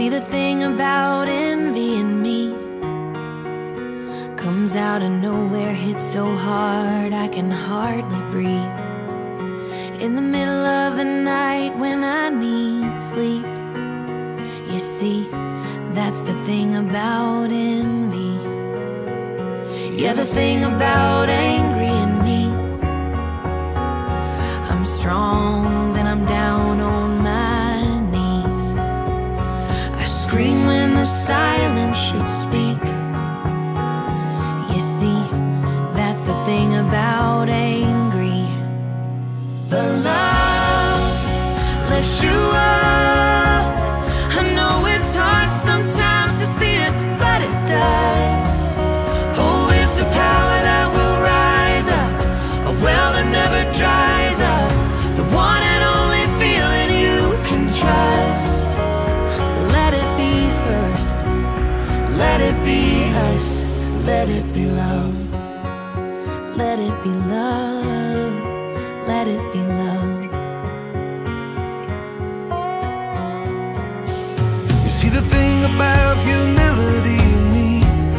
See, the thing about envy in me comes out of nowhere, hits so hard I can hardly breathe. In the middle of the night when I need sleep, you see, that's the thing about envy. Yeah, the thing about angry in me, I'm strong, then I'm down on my knees. I scream when the silence should speak. You see, that's the thing about angry. The love lifts you up. I know it's hard sometimes to see it, but it does. Oh, it's a power that will rise up, a well that never dries up, the one and only feeling you can trust. So let it be first, let it be us, let it be love, let it be love, let it be love. You see, the thing about humility in me,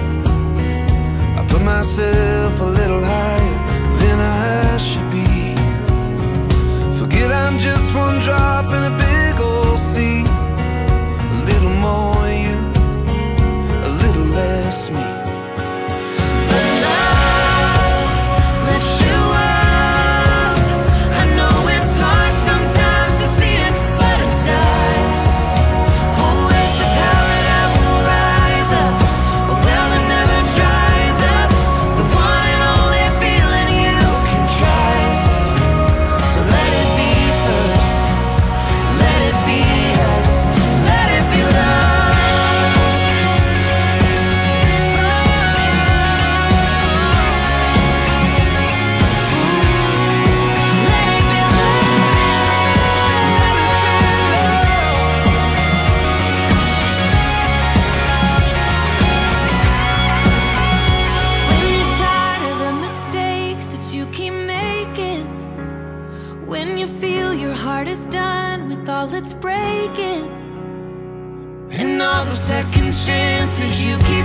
I put myself a little higher than I should be. Forget I'm just one drop in a big old sea. A little more you, a little less me. The love lifts you up. I know it's hard sometimes to see it, but it does. Oh, it's a power that will rise up, a well that never dries up, the one and only feeling you can trust. So let it be first, let it be us, let it be love. Let it be When you're tired of the mistakes that you keep making, when you feel your heart is done with all its breaking, and all those second chances you keep